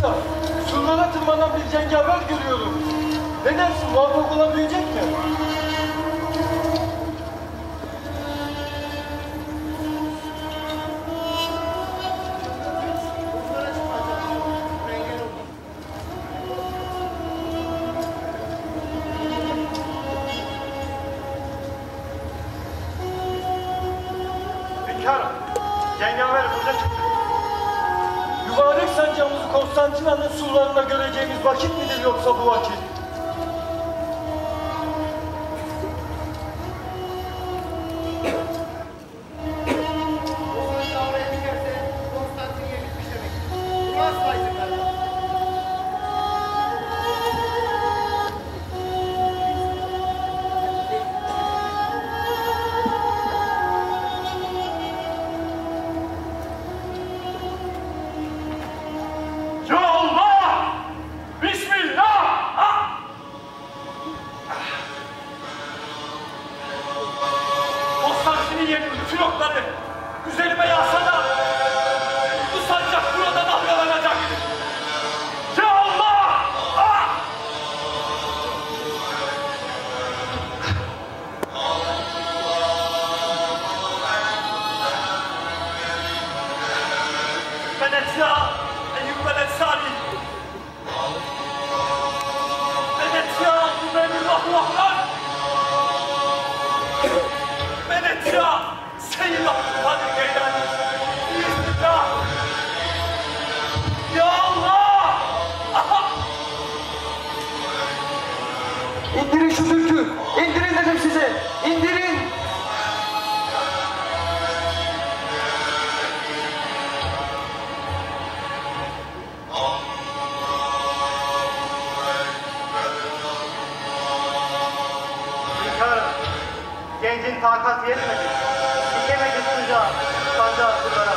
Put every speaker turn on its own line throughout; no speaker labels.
Paşa, surlara tırmanan bir cengaver görüyorum. Ne dersin, muvaffak olabilecek mi?
Hünkârım, cengaver burada çıktı.
Mübarek sancağımızı Konstantina'nın surlarında göreceğimiz vakit midir yoksa bu vakit?
Bütün okları üzerime yağsa da bu sancak burada dalgalanacak. Ya Allah! Ah! Venezia, Eyüp Venezali. Venezia, Rahman. Venezia, Seyyah Hadi Geylen. Bismillah. Ya Allah! Aha!
İndirin şu türkü! İndirin dedim size! İndirin!
Hünkârım, gencin takat yetmedi. Dikemedi sunca, sancağı surlara.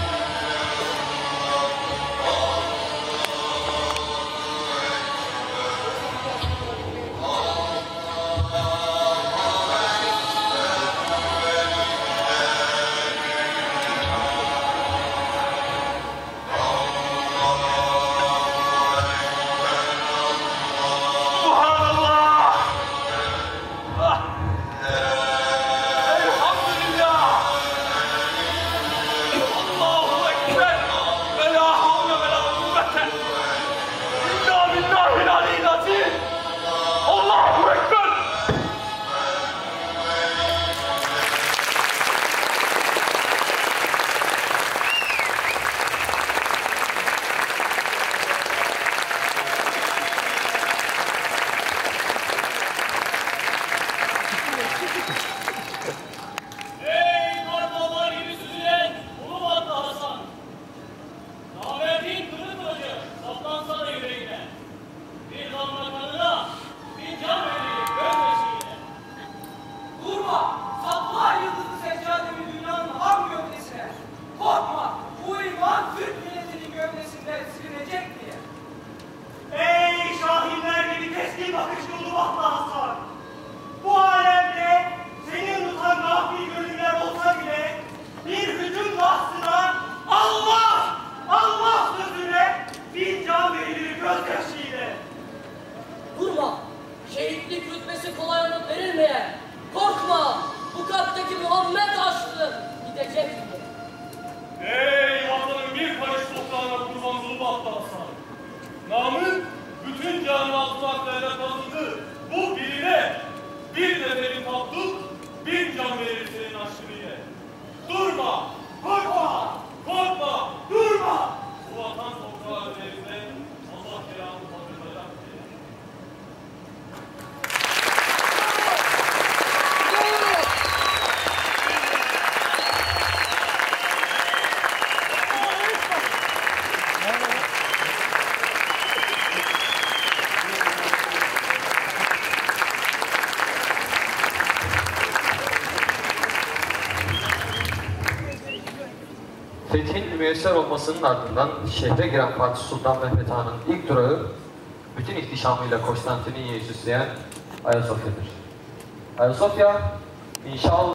Bu alemde senin tutan gafil gönüller olsa bile bir hücum bahsına Allah! Allah sözüne bir can verilir gözyaşıyla.
Durma! Şehitlik rütbesi kolay olup verilmeyen. Korkma! Bu kalpteki Muhammed aşkı gidecek mi?
Ey vatanın bir karış toprağına kurban Zulubatlı Hasan! Namın bütün canı altlarla kazıdı. Bu birine bir neferi tatlık, bin can verir senin aşkını ile. Durma! Korkma! Korkma! Durma! Bu vatan toprağı üzerinde Allah kelamı hatırlayacak diye.
Fethin müyesser olmasının ardından şehre giren Fatih Sultan Mehmet Han'ın ilk durağı bütün ihtişamıyla Konstantiniye'yi süsleyen Ayasofya'dır. Ayasofya, inşallah